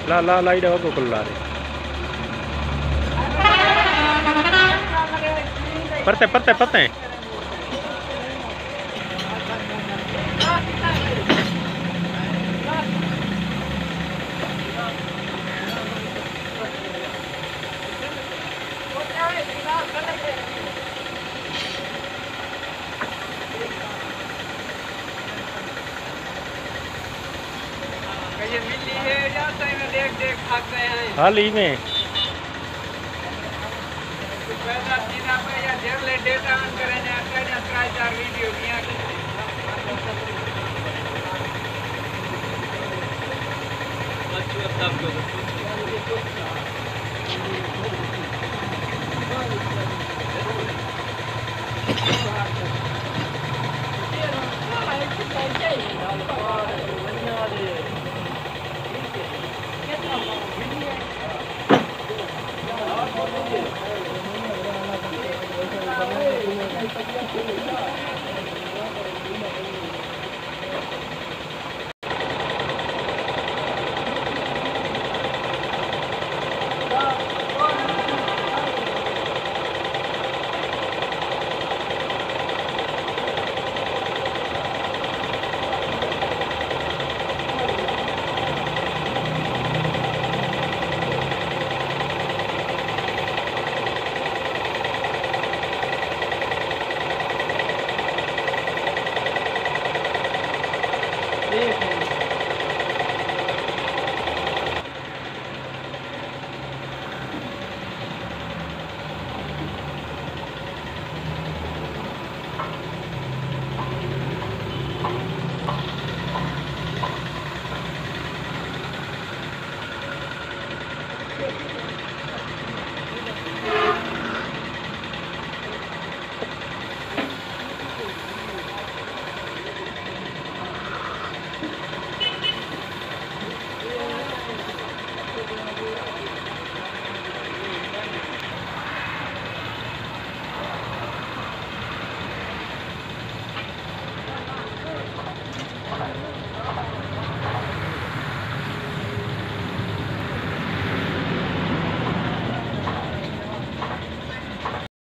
ला ला light को खुला रे पड़ते पड़ते पड़ते ये मिली है या सही में देख देख भाग गए हैं हाल ही में पैसा सीधा पे या जेब ले डेटा ऑन करें या क्या ट्राई चार वीडियो दिया बच्चों तब को